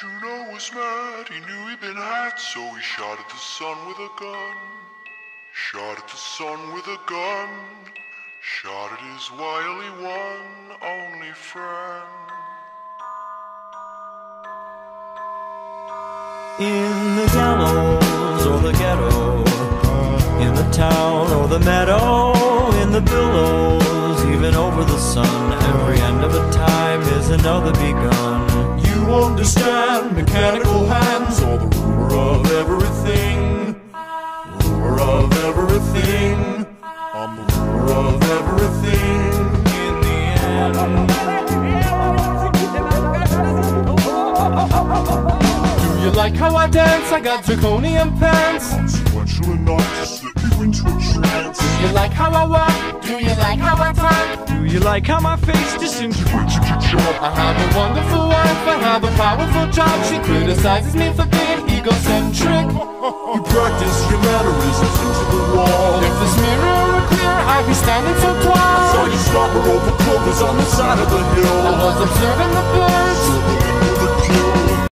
Juno was mad, he knew he'd been had, so he shot at the sun with a gun. Shot at the sun with a gun. Shot at his wily one only friend. In the gallows or the ghetto, in the town or the meadow, in the billows, even over the sun, every end of a time is another begun. You understand mechanical hands, or the ruler of everything. Ruler of everything. I'm the ruler of everything. In the end. Do you like how I dance? I got zirconium pants. Consequential enough to slip you into a trance. Do you like how I walk? Do you like how I talk? Do you like how my face disintegrates at your job? I have a wonderful wife, I have a powerful job. She criticizes me for being egocentric. You practice your mannerisms into the wall. If this mirror were clear, I'd be standing so tall. I saw you stop her over clovers on the side of the hill. I was observing the birds.